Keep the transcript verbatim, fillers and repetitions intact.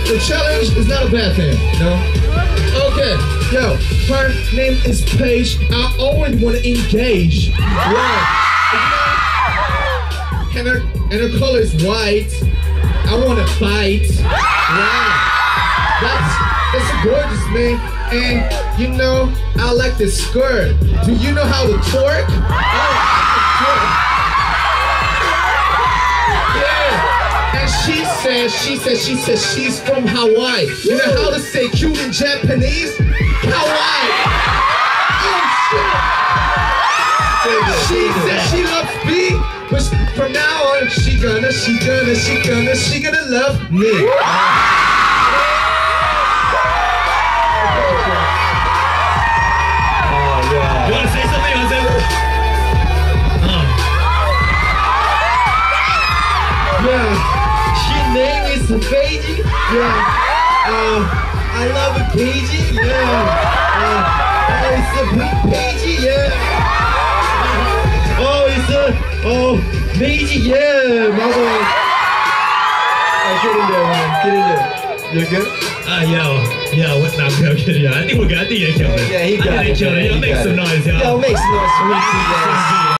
the challenge is not a bad thing, no? Okay, yo, her name is Paige. I always want to engage. Yeah. And her, and her color is white. I want to fight. Wow. That's, that's a gorgeous man. And, you know, I like this skirt. Do you know how to twerk? Oh, yeah. And she says, she says, she says she's from Hawaii. You know how to say cute in Japanese? Hawaii. Oh, shit. She says she loves me, but from now on, she gonna, she gonna, she gonna, she gonna love me. You want to say something? You want to say something? Oh. Yeah, she name is Paige. Yeah, uh, I love it, Paige. Yeah, uh, oh, it's a big Paige. Yeah. Oh, it's a oh Paige. Yeah, mother. Oh, get in there, man. Get in there. You good? Ah, yo, yo, what? Nah, I'm kidding. I think we're good. I think you killed it. Yeah, he got I think it. you killed it. Yo, He make got some it. noise, yo. Yo, make some noise for me, too, guys.